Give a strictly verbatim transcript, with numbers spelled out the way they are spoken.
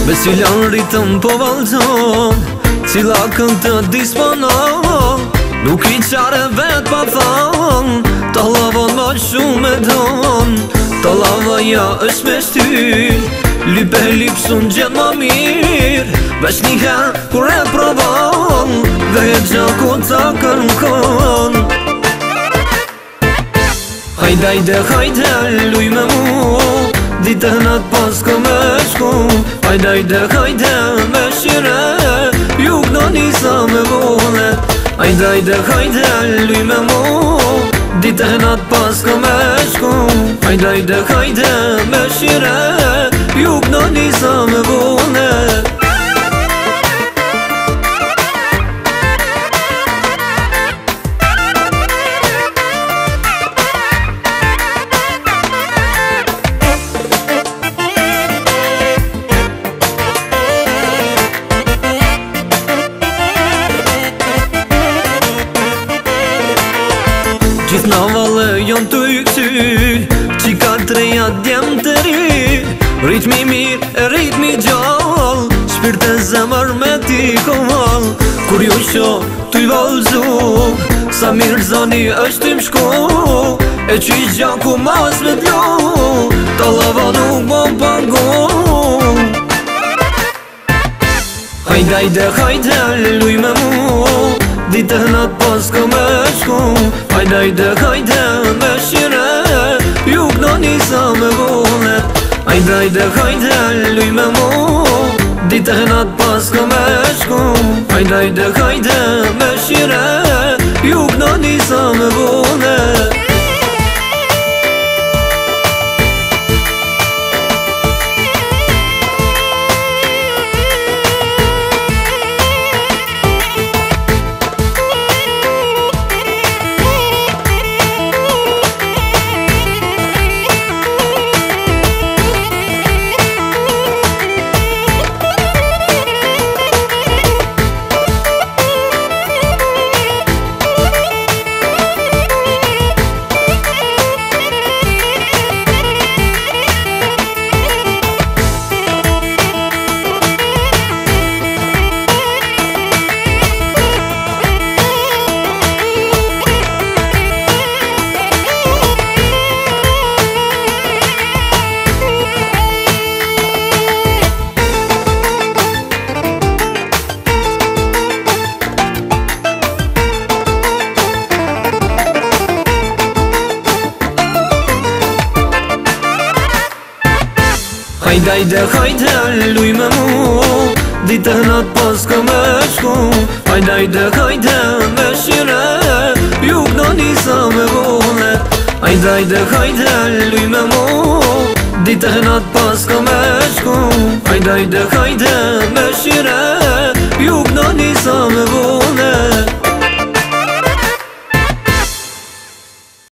Me cilën rritëm po valdon, cila kënd të disponon, nuk i qare vet pa thon, ta lavon ma shumë me don. Ta lavaja është me shtyr, lype lipsun gjenë ma mirë, veç njëherë kur e provon, dhe e gjaku ta kërkon. Hajde, hajde, hajde, luj me mu, ditën atë pas ka me shku. Hajde, hajde, hajde, me shire, juk në nisa me vone. Hajde, hajde, hajde, luj me mu, ditën atë pas ka me shku. Hajde, hajde, hajde, me shire, juk në nisa me vone. Gjithë në valle janë të i këty, qika treja djemë të ri, ritmi mirë e ritmi gjall, shpirt e zemër me ti koval. Kur ju sho të i valzu, sa mirë zani është im shku, e që i gjaku mas me t'lu, ta lava nuk më pangu. Hajde, hajde, hajde, luj me mu, ditën atë pas ka me shku. Hajde, hajde, hajde, me shire, juk në nisa me vone. Hajde, hajde, hajde, luj me mu, ditën atë pas ka me shku. Hajde, hajde, hajde, me shire, juk në nisa me vone. Hajde, hajde, hajde, luj me mu, ditën atë pas ka me shku. Hajde, hajde, hajde, me shire, juk në nisa me vone. Hajde, hajde, hajde, luj me mu, ditën atë pas ka me shku. Hajde, hajde, hajde, me shire, juk në nisa me vone.